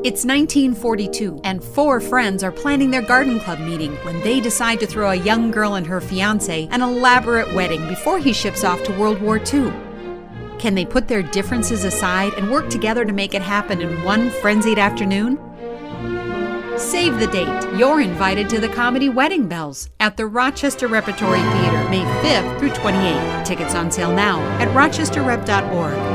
It's 1942, and four friends are planning their garden club meeting when they decide to throw a young girl and her fiancé an elaborate wedding before he ships off to World War II. Can they put their differences aside and work together to make it happen in one frenzied afternoon? Save the date. You're invited to the comedy Wedding Bells at the Rochester Repertory Theater, May 5th through 28th. Tickets on sale now at rochesterrep.org.